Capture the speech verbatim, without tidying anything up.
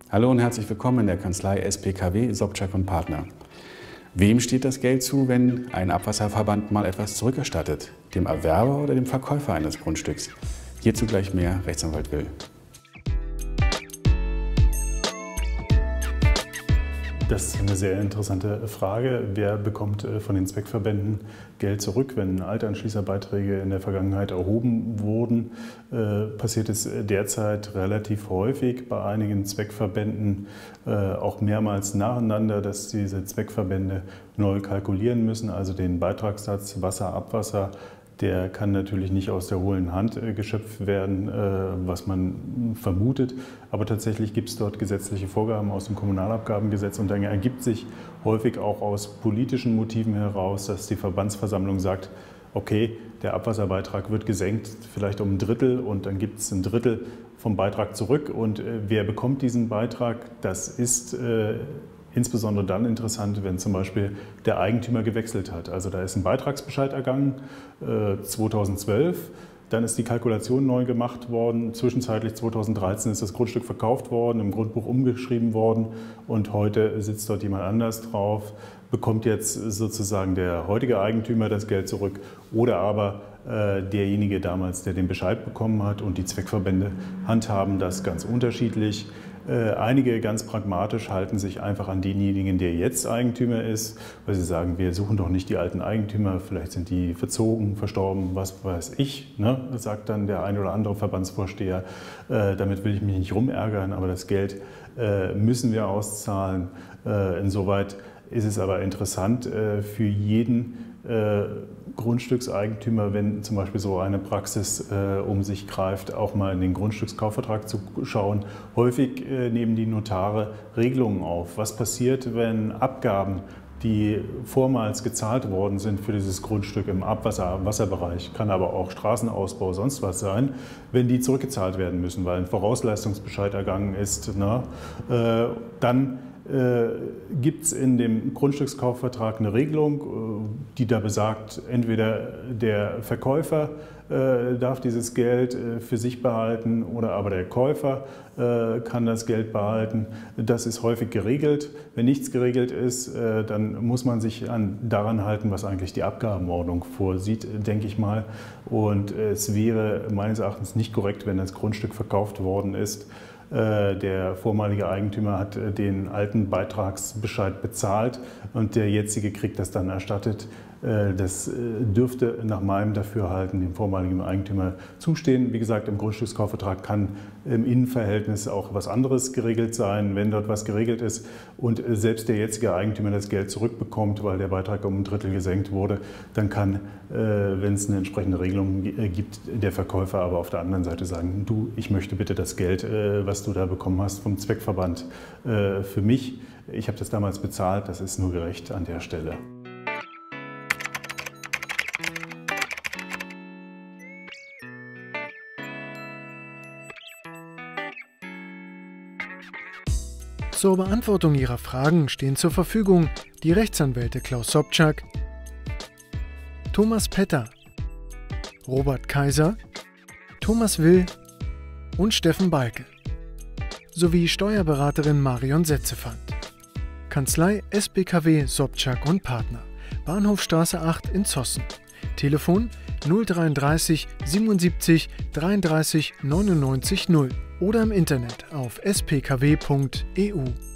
Hallo und herzlich willkommen in der Kanzlei S P K W Sobczak und Partner. Wem steht das Geld zu, wenn ein Abwasserverband mal etwas zurückerstattet? Dem Erwerber oder dem Verkäufer eines Grundstücks? Hierzu gleich mehr, Rechtsanwalt Will. Das ist eine sehr interessante Frage. Wer bekommt von den Zweckverbänden Geld zurück, wenn Altanschließerbeiträge in der Vergangenheit erhoben wurden? Äh, passiert es derzeit relativ häufig bei einigen Zweckverbänden, äh, auch mehrmals nacheinander, dass diese Zweckverbände neu kalkulieren müssen, also den Beitragssatz Wasser, Abwasser. Der kann natürlich nicht aus der hohlen Hand äh, geschöpft werden, äh, was man vermutet. Aber tatsächlich gibt es dort gesetzliche Vorgaben aus dem Kommunalabgabengesetz. Und dann ergibt sich häufig auch aus politischen Motiven heraus, dass die Verbandsversammlung sagt, okay, der Abwasserbeitrag wird gesenkt, vielleicht um ein Drittel, und dann gibt es ein Drittel vom Beitrag zurück. Und äh, wer bekommt diesen Beitrag? Das ist äh, insbesondere dann interessant, wenn zum Beispiel der Eigentümer gewechselt hat. Also da ist ein Beitragsbescheid ergangen, äh, zweitausendzwölf, dann ist die Kalkulation neu gemacht worden, zwischenzeitlich zweitausenddreizehn ist das Grundstück verkauft worden, im Grundbuch umgeschrieben worden und heute sitzt dort jemand anders drauf, bekommt jetzt sozusagen der heutige Eigentümer das Geld zurück oder aber äh, derjenige damals, der den Bescheid bekommen hat, und die Zweckverbände handhaben das ganz unterschiedlich. Äh, einige ganz pragmatisch halten sich einfach an denjenigen, der jetzt Eigentümer ist, weil sie sagen, wir suchen doch nicht die alten Eigentümer, vielleicht sind die verzogen, verstorben, was weiß ich, ne? Sagt dann der ein oder andere Verbandsvorsteher. Äh, damit will ich mich nicht rumärgern, aber das Geld äh, müssen wir auszahlen. Äh, insoweit ist es aber interessant äh, für jeden äh, Grundstückseigentümer, wenn zum Beispiel so eine Praxis äh, um sich greift, auch mal in den Grundstückskaufvertrag zu schauen. Häufig äh, nehmen die Notare Regelungen auf. Was passiert, wenn Abgaben, die vormals gezahlt worden sind für dieses Grundstück im Abwasser, im Wasserbereich, kann aber auch Straßenausbau, sonst was sein, wenn die zurückgezahlt werden müssen, weil ein Vorausleistungsbescheid ergangen ist, na, äh, dann Äh, gibt es in dem Grundstückskaufvertrag eine Regelung, äh, die da besagt, entweder der Verkäufer äh, darf dieses Geld äh, für sich behalten oder aber der Käufer äh, kann das Geld behalten. Das ist häufig geregelt. Wenn nichts geregelt ist, äh, dann muss man sich an, daran halten, was eigentlich die Abgabenordnung vorsieht, denke ich mal. Und äh, es wäre meines Erachtens nicht korrekt, wenn das Grundstück verkauft worden ist. Der vormalige Eigentümer hat den alten Beitragsbescheid bezahlt und der jetzige kriegt das dann erstattet. Das dürfte nach meinem Dafürhalten dem vormaligen Eigentümer zustehen. Wie gesagt, im Grundstückskaufvertrag kann im Innenverhältnis auch was anderes geregelt sein, wenn dort was geregelt ist und selbst der jetzige Eigentümer das Geld zurückbekommt, weil der Beitrag um ein Drittel gesenkt wurde, dann kann, wenn es eine entsprechende Regelung gibt, der Verkäufer aber auf der anderen Seite sagen, du, ich möchte bitte das Geld, was du da bekommen hast vom Zweckverband, für mich. Ich habe das damals bezahlt, das ist nur gerecht an der Stelle. Zur Beantwortung Ihrer Fragen stehen zur Verfügung die Rechtsanwälte Klaus Sobczak, Thomas Petter, Robert Kaiser, Thomas Will und Steffen Balke sowie Steuerberaterin Marion Setzefand. Kanzlei S P K W Sobczak und Partner, Bahnhofstraße acht in Zossen. Telefon null dreiunddreißig siebenundsiebzig dreiunddreißig neunundneunzig null oder im Internet auf s p k w punkt e u.